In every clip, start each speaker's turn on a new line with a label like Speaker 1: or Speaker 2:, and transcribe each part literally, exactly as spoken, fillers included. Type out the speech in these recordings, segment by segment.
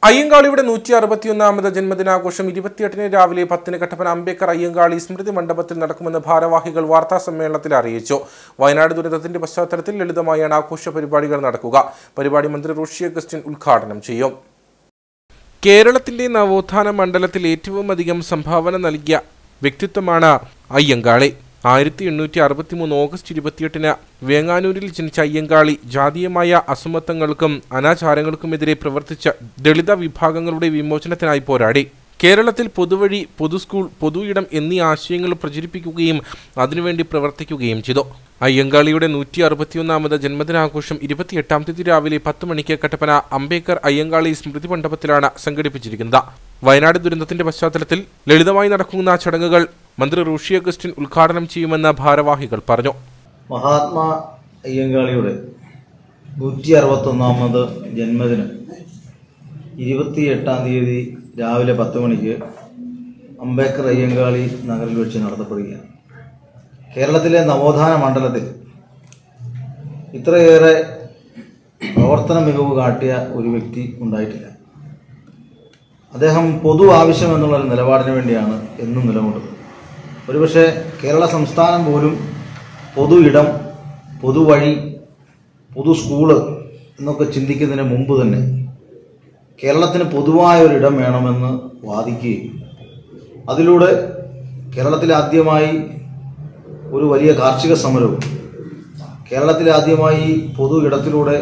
Speaker 1: അയ്യങ്കാളിയുടെ നൂറ്റി അറുപത്തിയൊന്നാമത് ജന്മദിനാഘോഷം ഇരുപത്തിയെട്ടിന് രാവിലെ പത്തിന് കട്ടപ്പന അംബേദ്കർ അയ്യങ്കാളി സ്മൃതി മണ്ഡപത്തിൽ നടക്കുമെന്ന് ഭാരവാഹികൾ വാർത്താ സമ്മേളനത്തിൽ അറിയിച്ചു. വയനാട് ദുരന്തത്തിന്റെ പശ്ചാത്തലത്തിൽ ലളിതമായാണ് ആഘോഷ പരിപാടികൾ നടക്കുക. പരിപാടി മന്ത്രി റോഷി അഗസ്റ്റിൻ ഉദ്ഘാടനം ചെയ്യും. കേരളത്തിന്റെ നവോത്ഥാന മണ്ഡലത്തിൽ ഏറ്റവും അധികം സംഭാവന നൽകിയ വ്യക്തിത്വമാണ് അയ്യങ്കാളി. ആയിരത്തി എണ്ണൂറ്റി അറുപത്തി മൂന്ന് ഓഗസ്റ്റ് ഇരുപത്തിയെട്ടിന് വേങ്ങാനൂരിൽ ജനിച്ച അയ്യങ്കാളി ജാതീയമായ അസമത്വങ്ങൾക്കും അനാചാരങ്ങൾക്കുമെതിരെ പ്രവർത്തിച്ച ദളിത വിഭാഗങ്ങളുടെ വിമോചനത്തിനായി പോരാടി. കേരളത്തിൽ പൊതുവഴി, പൊതു സ്കൂൾ, പൊതു ഇടം എന്നീ ആശയങ്ങൾ പ്രചരിപ്പിക്കുകയും അതിനുവേണ്ടി പ്രവർത്തിക്കുകയും ചെയ്തു. അയ്യങ്കാളിയുടെ നൂറ്റി അറുപത്തിയൊന്നാമത് ജന്മദിനാഘോഷം ഇരുപത്തിയെട്ടാം തീയതി രാവിലെ പത്ത് മണിക്ക് കട്ടപ്പന അംബേദ്കർ അയ്യങ്കാളി സ്മൃതി മണ്ഡപത്തിലാണ് സംഘടിപ്പിച്ചിരിക്കുന്നത്. വയനാട് ദുരന്തത്തിന്റെ പശ്ചാത്തലത്തിൽ ലളിതമായി നടക്കുന്ന ചടങ്ങുകൾ മന്ത്രി റോഷി അഗസ്റ്റിൻ ഉദ്ഘാടനം ചെയ്യുമെന്ന് ഭാരവാഹികൾ പറഞ്ഞു.
Speaker 2: മഹാത്മാ അയ്യങ്കാളിയുടെ നൂറ്റി അറുപത്തൊന്നാമത് ജന്മദിനം ഇരുപത്തിയെട്ടാം തീയതി രാവിലെ പത്ത് മണിക്ക് അംബേദ്കർ അയ്യങ്കാളി നഗറിൽ വെച്ച് നടത്തപ്പെടുകയാണ്. കേരളത്തിലെ നവോത്ഥാന മണ്ഡലത്തിൽ ഇത്രയേറെ പ്രവർത്തന മികവ് കാട്ടിയ ഒരു വ്യക്തി ഉണ്ടായിട്ടില്ല. അദ്ദേഹം പൊതു ആവശ്യം എന്നുള്ള നിലപാടിന് വേണ്ടിയാണ് എന്നും നിലകൊണ്ടത്. ഒരുപക്ഷെ കേരള സംസ്ഥാനം പോലും പൊതു ഇടം, പൊതുവഴി, പൊതു സ്കൂള് എന്നൊക്കെ ചിന്തിക്കുന്നതിന് മുമ്പ് തന്നെ കേരളത്തിന് പൊതുവായ ഒരിടം വേണമെന്ന് വാദിക്കുകയും അതിലൂടെ കേരളത്തിൽ ആദ്യമായി ഒരു വലിയ കാർഷിക സമരവും കേരളത്തിൽ ആദ്യമായി പൊതു ഇടത്തിലൂടെ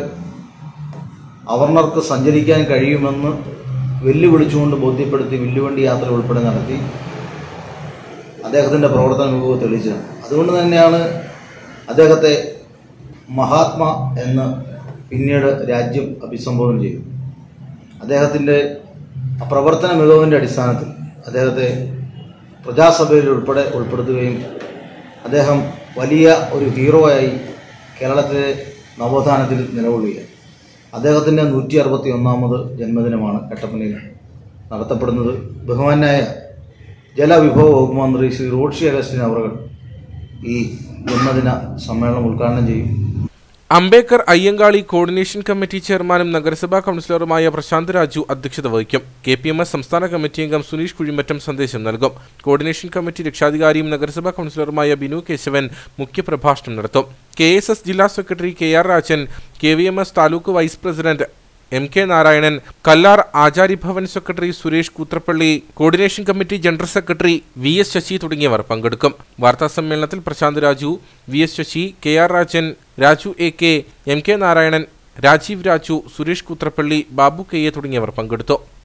Speaker 2: അവർണർക്ക് സഞ്ചരിക്കാൻ കഴിയുമെന്ന് വെല്ലുവിളിച്ചുകൊണ്ട് ബോധ്യപ്പെടുത്തി വില്ലുവണ്ടി യാത്ര ഉൾപ്പെടെ നടത്തി അദ്ദേഹത്തിൻ്റെ പ്രവർത്തന മികവ് തെളിയിച്ചത്. അതുകൊണ്ട് തന്നെയാണ് അദ്ദേഹത്തെ മഹാത്മാ എന്ന് പിന്നീട് രാജ്യം അഭിസംബോധന ചെയ്തു. അദ്ദേഹത്തിൻ്റെ പ്രവർത്തന മികവിൻ്റെ അടിസ്ഥാനത്തിൽ അദ്ദേഹത്തെ പ്രജാസഭയിൽ ഉൾപ്പെടെ ഉൾപ്പെടുത്തുകയും അദ്ദേഹം വലിയ ഒരു ഹീറോയായി കേരളത്തിലെ നവോത്ഥാനത്തിൽ നിലകൊള്ളുകയാണ്. അദ്ദേഹത്തിൻ്റെ നൂറ്റി അറുപത്തി ഒന്നാമത് ജന്മദിനമാണ് കട്ടപ്പനയിൽ നടത്തപ്പെടുന്നത്. ബഹുമാന്യായ ജലവിഭവ വകുപ്പ് മന്ത്രി ശ്രീ റോഷി അഗസ്റ്റിൻ അവർ ഈ ജന്മദിന സമ്മേളനം ഉദ്ഘാടനം ചെയ്യും.
Speaker 1: അംബേദ്കർ അയ്യങ്കാളി കോർഡിനേഷൻ കമ്മിറ്റി ചെയർമാനും നഗരസഭാ കൗൺസിലറുമായ പ്രശാന്ത് രാജു അധ്യക്ഷത വഹിക്കും. കെ പി എം എസ് സംസ്ഥാന കമ്മിറ്റി അംഗം സുനീഷ് കുഴിമറ്റം സന്ദേശം നൽകും. കോർഡിനേഷൻ കമ്മിറ്റി രക്ഷാധികാരിയും നഗരസഭാ കൗൺസിലറുമായ ബിനു കേശവൻ മുഖ്യപ്രഭാഷണം നടത്തും. കെ എസ് എസ് ജില്ലാ secretary K R Rajan, K V M S taluk vice president M K Narayanan, Kallar Acharyabhavan secretary Suresh Koothrappally, coordination committee general secretary V S Sasi തുടങ്ങിയവർ പങ്കെടുക്കും. വാർത്താസമ്മേളനത്തിൽ Prashanth Raju, V S Sasi, K R Rajan, Raju A K, M K Narayanan, Rajeev Raju, Suresh Koothrappally, Babu K A തുടങ്ങിയവർ പങ്കെടുത്തു.